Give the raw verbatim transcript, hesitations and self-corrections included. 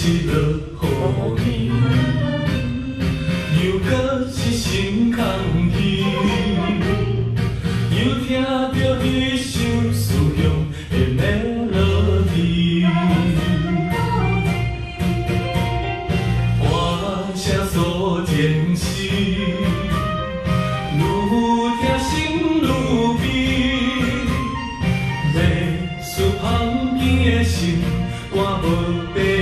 一落雨年，又搁是心空虚，又听着彼首思乡的 melody。歌声诉前世，愈听心愈悲，历史旁边的心，我无白。